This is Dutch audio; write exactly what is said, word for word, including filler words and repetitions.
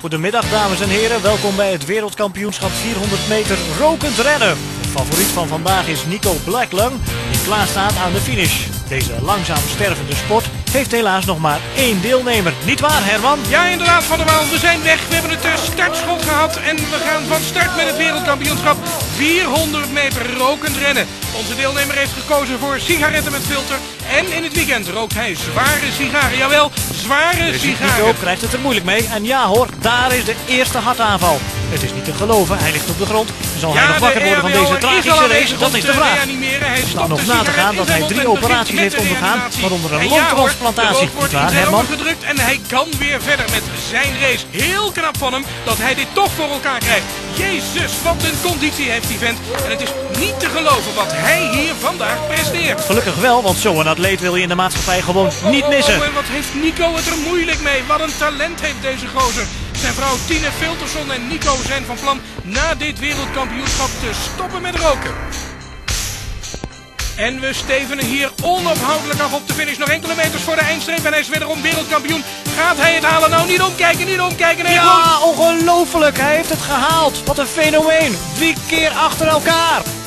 Goedemiddag dames en heren, welkom bij het wereldkampioenschap vierhonderd meter rokend rennen. De favoriet van vandaag is Nico Blacklung, die klaarstaat aan de finish. Deze langzaam stervende sport heeft helaas nog maar één deelnemer. Niet waar, Herman? Ja, inderdaad, Van der Waal. We zijn weg. We hebben het uh, startschot gehad en we gaan van start met het wereldkampioenschap vierhonderd meter rokend rennen. Onze deelnemer heeft gekozen voor sigaretten met filter. En in het weekend rookt hij zware sigaren. Jawel, zware sigaren. Nico krijgt het er moeilijk mee. En ja hoor, daar is de eerste hartaanval. Het is niet te geloven, hij ligt op de grond. Zal hij ja, nog wakker worden van deze tragische race? Dat is de vraag. Hij staat nog na te gaan dat hij drie operaties heeft ondergaan, waaronder een longtransplantatie. Niet waar, Herman? Gedrukt en hij kan weer verder met zijn race. Heel knap van hem dat hij dit toch voor elkaar krijgt. Jezus, wat een conditie heeft die vent. En het is niet te geloven wat hij hier vandaag presteert. Gelukkig wel, want zo'n atleet wil je in de maatschappij gewoon niet missen. Oh, en wat heeft Nico het er moeilijk mee. Wat een talent heeft deze gozer. Zijn vrouw Tine Filterson en Nico zijn van plan na dit wereldkampioenschap te stoppen met roken. En we stevenen hier onophoudelijk af op de finish. Nog enkele meters voor de eindstreep en hij is wederom wereldkampioen. Gaat hij het halen? Nou, niet omkijken, niet omkijken. Nee, ja, ongelooflijk. Hij heeft het gehaald. Wat een fenomeen. Drie keer achter elkaar.